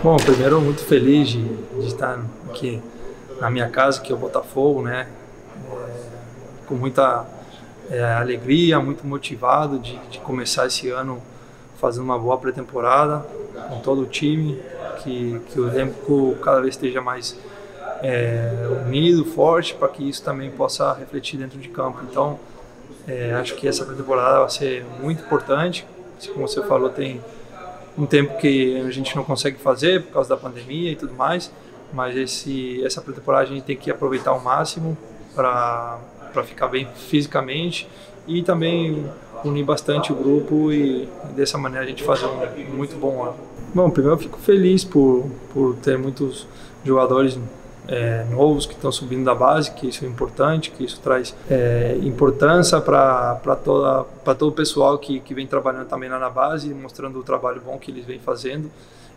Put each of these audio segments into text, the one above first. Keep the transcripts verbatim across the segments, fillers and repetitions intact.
Bom, primeiro muito feliz de, de estar aqui na minha casa, que é o Botafogo, né? É, com muita é, alegria, muito motivado de, de começar esse ano fazendo uma boa pré-temporada com todo o time, que, que o elenco cada vez esteja mais é, unido, forte, para que isso também possa refletir dentro de campo. Então, é, acho que essa pré-temporada vai ser muito importante. Como você falou, tem um tempo que a gente não consegue fazer por causa da pandemia e tudo mais, mas esse, essa pré-temporada a gente tem que aproveitar ao máximo para para ficar bem fisicamente e também unir bastante o grupo e, e dessa maneira a gente fazer um muito bom ano. Bom, primeiro eu fico feliz por, por ter muitos jogadores é, novos que estão subindo da base, que isso é importante, que isso traz é, importância para toda para todo o pessoal que, que vem trabalhando também lá na base, mostrando o trabalho bom que eles vêm fazendo.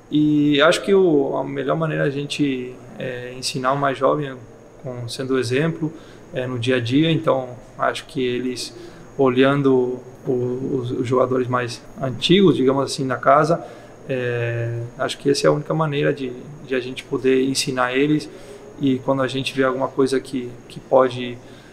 E acho que o, a melhor maneira a gente é, ensinar o mais jovem com, sendo o exemplo é, no dia a dia. Então acho que eles, olhando o, os, os jogadores mais antigos, digamos assim, na casa, é, acho que essa é a única maneira de, de a gente poder ensinar eles, e quando a gente vê alguma coisa que, que pode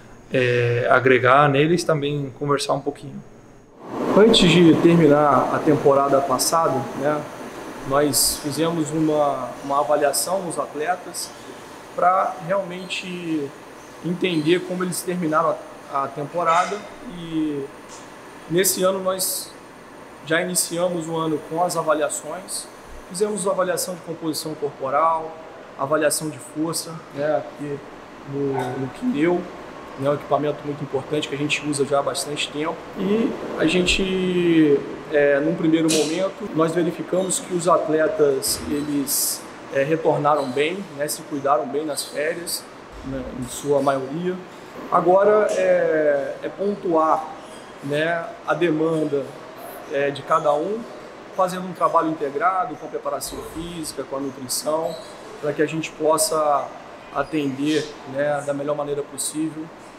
é, agregar neles, também conversar um pouquinho. Antes de terminar a temporada passada, né, nós fizemos uma, uma avaliação nos atletas para realmente entender como eles terminaram a, a temporada, e nesse ano nós já iniciamos o ano com as avaliações. Fizemos avaliação de composição corporal, avaliação de força, né, aqui no, no pneu, né, um equipamento muito importante que a gente usa já há bastante tempo. E a gente, é, num primeiro momento, nós verificamos que os atletas eles é, retornaram bem, né, se cuidaram bem nas férias, né, em sua maioria. Agora é, é pontuar, né, a demanda é, de cada um, fazendo um trabalho integrado com a preparação física, com a nutrição, para que a gente possa atender, né, da melhor maneira possível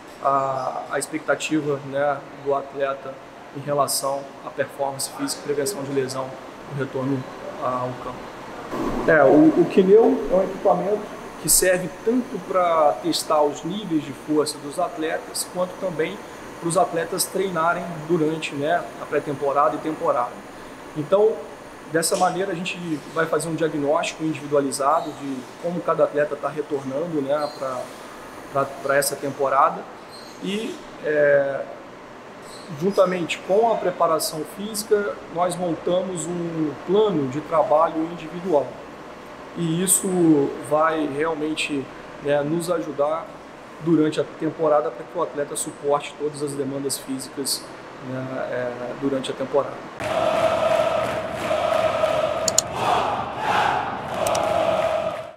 a, a expectativa, né, do atleta em relação à performance física e prevenção de lesão no retorno ao campo. É, o, o Kineo é um equipamento que serve tanto para testar os níveis de força dos atletas, quanto também para os atletas treinarem durante, né, a pré-temporada e temporada. Então, dessa maneira, a gente vai fazer um diagnóstico individualizado de como cada atleta está retornando, né, para essa temporada, e é, juntamente com a preparação física, nós montamos um plano de trabalho individual. E isso vai realmente, né, nos ajudar durante a temporada para que o atleta suporte todas as demandas físicas, né, é, durante a temporada.